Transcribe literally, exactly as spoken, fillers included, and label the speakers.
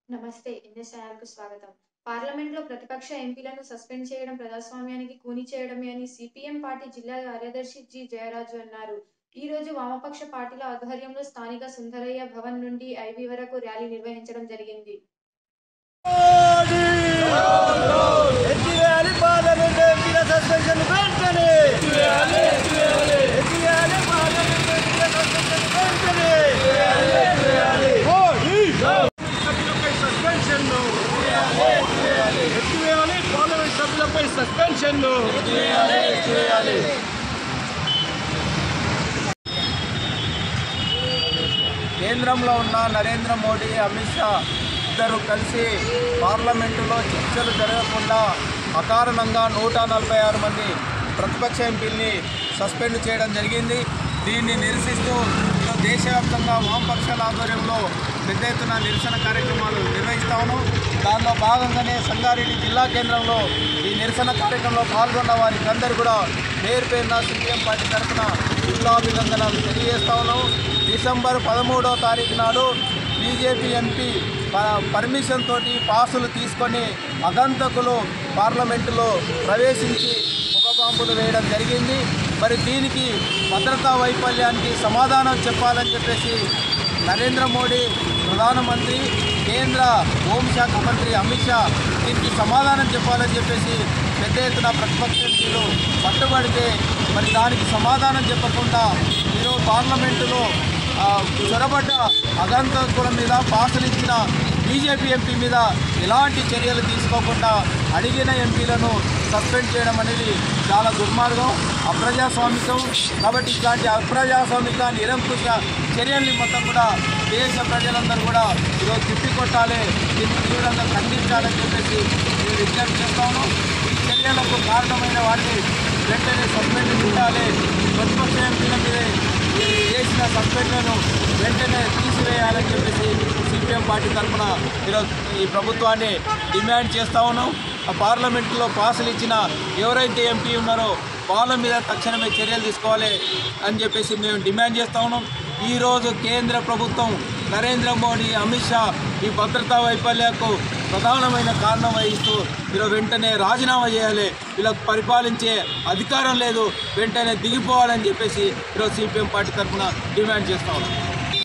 Speaker 1: నమస్తే. ఎన్ఎస్ఐఆర్‌కు స్వాగతం. పార్లమెంట్‌లో ప్రతిపక్ష ఎంపీలను సస్పెండ్ చేయడం ప్రజాస్వామ్యానికి కూని చేయడమే అని సీపీఎం పార్టీ జిల్లా కార్యదర్శి జి. జయరాజు అన్నారు. ఈ రోజు వామపక్ష పార్టీల ఆధ్వర్యంలో స్థానిక సుందరయ్య భవన్ నుండి ఐబీ వరకు ర్యాలీ నిర్వహించడం జరిగింది.
Speaker 2: సస్పెన్షన్ కేంద్రంలో ఉన్న నరేంద్ర మోడీ, అమిత్ షా ఇద్దరు కలిసి పార్లమెంటులో చర్చలు జరగకుండా అకారణంగా నూట నలభై ఆరు మంది ప్రతిపక్ష ఎంపీల్ని సస్పెండ్ చేయడం జరిగింది. దీన్ని నిరసిస్తూ దేశవ్యాప్తంగా వామపక్షాల ఆధ్వర్యంలో పెద్ద ఎత్తున నిరసన కార్యక్రమాలు నిర్వహిస్తా ఉన్నాం. దానిలో భాగంగానే సంగారెడ్డి జిల్లా కేంద్రంలో ఈ నిరసన కార్యక్రమంలో పాల్గొన్న వారికి అందరూ కూడా పేరు పేరున సీపీఎం పార్టీ తరఫున శుభాభినందనలు తెలియజేస్తా ఉన్నాం. డిసెంబర్ పదమూడవ తారీఖు నాడు బీజేపీ ఎంపీ పర్మిషన్ తోటి పాసులు తీసుకొని అగంతకులు పార్లమెంటులో ప్రవేశించి బాంబులు వేయడం జరిగింది. మరి దీనికి భద్రతా వైఫల్యానికి సమాధానం చెప్పాలని చెప్పేసి నరేంద్ర మోడీ ప్రధానమంత్రి, కేంద్ర హోంశాఖ మంత్రి అమిత్ షా దీనికి సమాధానం చెప్పాలని చెప్పేసి పెద్ద ఎత్తున ప్రతిపక్ష ఎంపీలు పట్టుబడితే మరి దానికి సమాధానం చెప్పకుండా ఈరోజు పార్లమెంటులో చొరబడ్డ అగంతకుల మీద పాసులు ఇచ్చిన బీజేపీ ఎంపీ మీద ఎలాంటి చర్యలు తీసుకోకుండా అడిగిన ఎంపీలను సస్పెండ్ చేయడం అనేది చాలా దుర్మార్గం, అప్రజాస్వామికం. కాబట్టి ఇలాంటి అప్రజాస్వామిక నిరంకుశ చర్యల్ని మొత్తం కూడా దేశ ప్రజలందరూ కూడా ఈరోజు తిప్పికొట్టాలి, దీన్ని తీవ్రంగా ఖండించాలని చెప్పేసి నేను విజ్ఞప్తి చేస్తాను. ఈ చర్యలకు కారణమైన వారిని వెంటనే సస్పెండ్ చేయాలి. ప్రతిపక్ష ఎంపీల మీద చేసిన సస్పెండ్లను వెంటనే తీసివేయాలని చెప్పేసి సీపీఎం పార్టీ తరఫున ఈరోజు ఈ ప్రభుత్వాన్ని డిమాండ్ చేస్తూ ఉన్నాం. ఆ పార్లమెంటులో పాసులు ఇచ్చిన ఎవరైతే ఎంపీ ఉన్నారో వాళ్ళ మీద తక్షణమే చర్యలు తీసుకోవాలి అని చెప్పేసి మేము డిమాండ్ చేస్తూ ఉన్నాం. ఈరోజు కేంద్ర ప్రభుత్వం నరేంద్ర మోడీ, అమిత్ షా ఈ భద్రతా వైఫల్యాలకు ప్రధానమైన కారణం వహిస్తూ ఈరోజు వెంటనే రాజీనామా చేయాలి. వీళ్ళకు పరిపాలించే అధికారం లేదు, వెంటనే దిగిపోవాలని చెప్పేసి ఈరోజు సీపీఎం పార్టీ తరఫున డిమాండ్ చేస్తూ ఉన్నాం.